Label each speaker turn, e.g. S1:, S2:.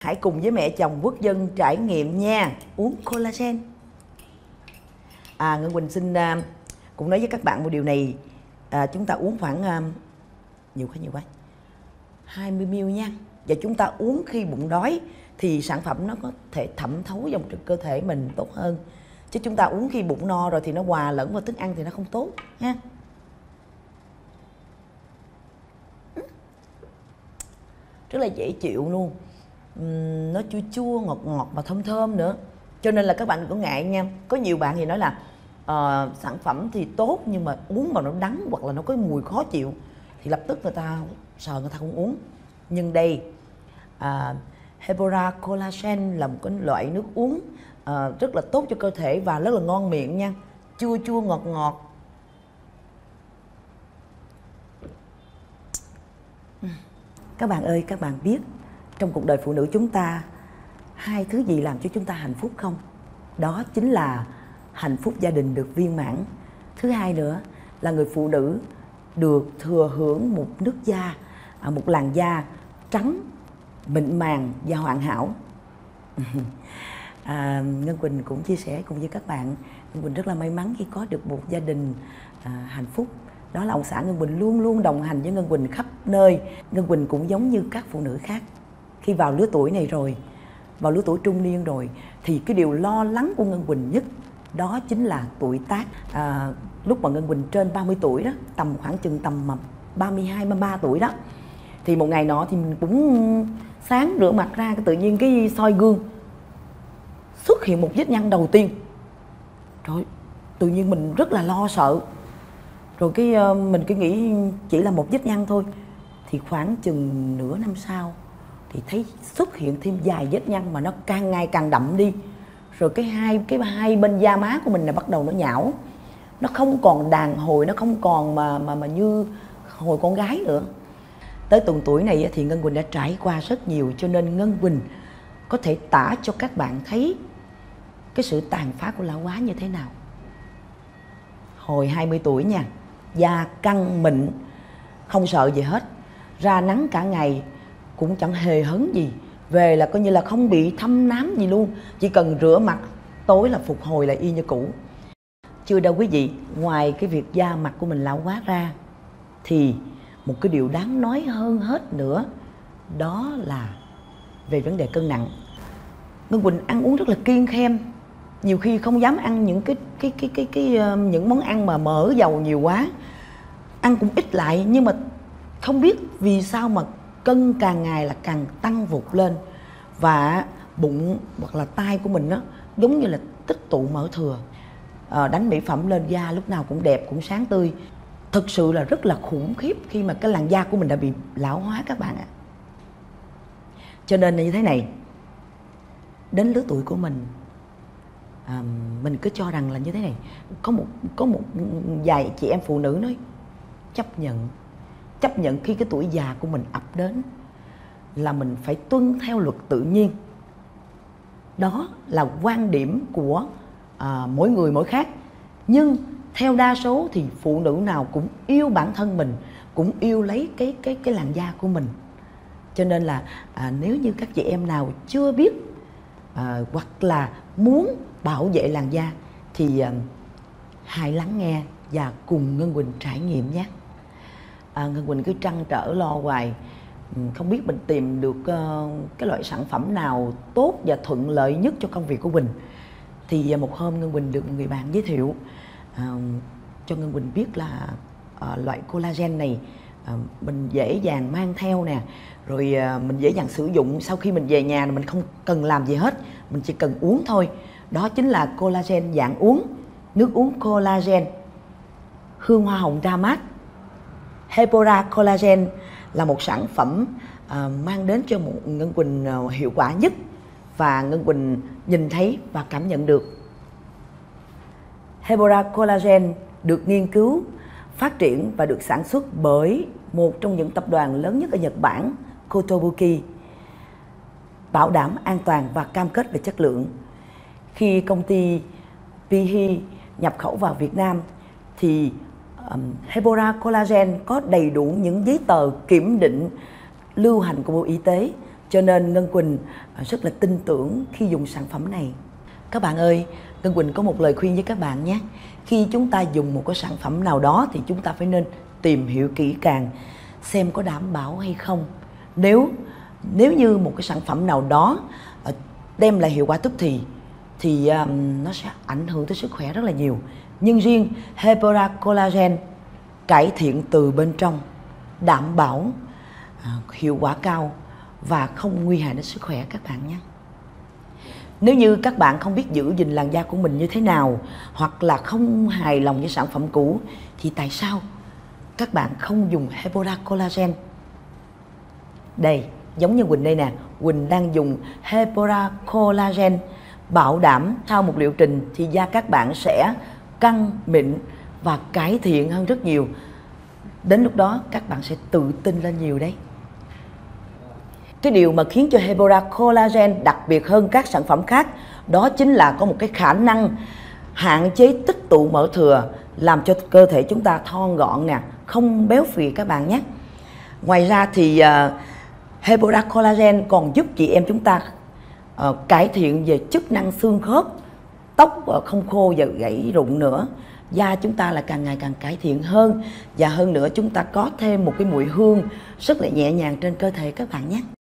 S1: hãy cùng với mẹ chồng Quốc Dân trải nghiệm nha, uống collagen. Ngân Quỳnh xin cũng nói với các bạn một điều này, chúng ta uống khoảng nhiều quá 20ml nha, và chúng ta uống khi bụng đói thì sản phẩm nó có thể thẩm thấu vào trong cơ thể mình tốt hơn, chứ chúng ta uống khi bụng no rồi thì nó hòa lẫn vào thức ăn thì nó không tốt ha. Rất là dễ chịu luôn, nó chua chua ngọt ngọt và thơm thơm nữa, cho nên là các bạn đừng có ngại nha. Có nhiều bạn thì nói là sản phẩm thì tốt nhưng mà uống mà nó đắng hoặc là nó có mùi khó chịu thì lập tức người ta sợ, người ta không uống. Nhưng đây Hebora Collagen là một cái loại nước uống rất là tốt cho cơ thể và rất là ngon miệng nha, chua chua ngọt ngọt. Các bạn ơi, các bạn biết trong cuộc đời phụ nữ chúng ta hai thứ gì làm cho chúng ta hạnh phúc không? Đó chính là hạnh phúc gia đình được viên mãn. Thứ hai nữa là người phụ nữ được thừa hưởng một nước da, một làn da trắng, mịn màng và hoàn hảo. Ngân Quỳnh cũng chia sẻ cùng với các bạn, Ngân Quỳnh rất là may mắn khi có được một gia đình hạnh phúc. Đó là ông xã Ngân Quỳnh luôn luôn đồng hành với Ngân Quỳnh khắp nơi. Ngân Quỳnh cũng giống như các phụ nữ khác, khi vào lứa tuổi này rồi, vào lứa tuổi trung niên rồi, thì cái điều lo lắng của Ngân Quỳnh nhất đó chính là tuổi tác. Lúc mà Ngân Quỳnh trên 30 tuổi đó, tầm khoảng chừng tầm 32, 33 tuổi đó, thì một ngày nọ thì mình cũng sáng rửa mặt ra, tự nhiên cái soi gương xuất hiện một vết nhăn đầu tiên. Rồi tự nhiên mình rất là lo sợ. Rồi mình cứ nghĩ chỉ là một vết nhăn thôi. Thì khoảng chừng nửa năm sau thì thấy xuất hiện thêm vài vết nhăn mà nó càng ngày càng đậm đi. Rồi cái hai bên da má của mình là bắt đầu nó nhão. Nó không còn đàn hồi, nó không còn mà như hồi con gái nữa. Tới tuần tuổi này thì Ngân Quỳnh đã trải qua rất nhiều, cho nên Ngân Quỳnh có thể tả cho các bạn thấy cái sự tàn phá của lão hóa như thế nào. Hồi 20 tuổi nha, da căng mịn, không sợ gì hết, ra nắng cả ngày cũng chẳng hề hấn gì, về là coi như là không bị thâm nám gì luôn, chỉ cần rửa mặt tối là phục hồi lại y như cũ. Chưa đâu quý vị, ngoài cái việc da mặt của mình lão hóa ra thì một cái điều đáng nói hơn hết nữa đó là về vấn đề cân nặng. Ngân Quỳnh ăn uống rất là kiêng khem, nhiều khi không dám ăn những những món ăn mà mỡ dầu nhiều quá, ăn cũng ít lại, nhưng mà không biết vì sao mà cân càng ngày là càng tăng vụt lên, và bụng hoặc là tay của mình đó giống như là tích tụ mỡ thừa. Đánh mỹ phẩm lên da lúc nào cũng đẹp, cũng sáng tươi. Thực sự là rất là khủng khiếp khi mà cái làn da của mình đã bị lão hóa các bạn ạ. Cho nên là như thế này, đến lứa tuổi của mình cứ cho rằng là như thế này, có một vài chị em phụ nữ nói chấp nhận khi cái tuổi già của mình ập đến là mình phải tuân theo luật tự nhiên. Đó là quan điểm của mỗi người mỗi khác, nhưng theo đa số thì phụ nữ nào cũng yêu bản thân mình, cũng yêu lấy cái làn da của mình. Cho nên là nếu như các chị em nào chưa biết hoặc là muốn bảo vệ làn da thì hãy lắng nghe và cùng Ngân Quỳnh trải nghiệm nhé. Ngân Quỳnh cứ trăn trở lo hoài, không biết mình tìm được cái loại sản phẩm nào tốt và thuận lợi nhất cho công việc của Quỳnh. Thì một hôm Ngân Quỳnh được một người bạn giới thiệu cho Ngân Quỳnh biết là loại collagen này mình dễ dàng mang theo nè, rồi mình dễ dàng sử dụng. Sau khi mình về nhà mình không cần làm gì hết, mình chỉ cần uống thôi. Đó chính là collagen dạng uống, nước uống collagen hương hoa hồng ra mát. Hebora Collagen là một sản phẩm mang đến cho một Ngân Quỳnh hiệu quả nhất và Ngân Quỳnh nhìn thấy và cảm nhận được. Hebora Collagen được nghiên cứu, phát triển và được sản xuất bởi một trong những tập đoàn lớn nhất ở Nhật Bản, Kotobuki, bảo đảm an toàn và cam kết về chất lượng. Khi công ty Pihi nhập khẩu vào Việt Nam thì Hebora Collagen có đầy đủ những giấy tờ kiểm định lưu hành của Bộ Y tế, Cho nên Ngân Quỳnh rất là tin tưởng khi dùng sản phẩm này. Các bạn ơi, Ngân Quỳnh có một lời khuyên với các bạn nhé. Khi chúng ta dùng một cái sản phẩm nào đó thì chúng ta phải nên tìm hiểu kỹ càng xem có đảm bảo hay không. Nếu như một cái sản phẩm nào đó đem lại hiệu quả tức thì nó sẽ ảnh hưởng tới sức khỏe rất là nhiều. Nhưng riêng Hebora Collagen cải thiện từ bên trong, đảm bảo hiệu quả cao và không nguy hại đến sức khỏe các bạn nhé. Nếu như các bạn không biết giữ gìn làn da của mình như thế nào, hoặc là không hài lòng với sản phẩm cũ, thì tại sao các bạn không dùng Hebora Collagen? Đây, giống như Quỳnh đây nè, Quỳnh đang dùng Hebora Collagen, bảo đảm sau một liệu trình thì da các bạn sẽ căng, mịn và cải thiện hơn rất nhiều. Đến lúc đó các bạn sẽ tự tin lên nhiều đấy. Cái điều mà khiến cho Hebora Collagen đặc biệt hơn các sản phẩm khác, đó chính là có một cái khả năng hạn chế tích tụ mỡ thừa, làm cho cơ thể chúng ta thon gọn nè, không béo phì các bạn nhé. Ngoài ra thì Hebora Collagen còn giúp chị em chúng ta cải thiện về chức năng xương khớp, tóc không khô và gãy rụng nữa. Da chúng ta là càng ngày càng cải thiện hơn, và hơn nữa chúng ta có thêm một cái mùi hương rất là nhẹ nhàng trên cơ thể các bạn nhé.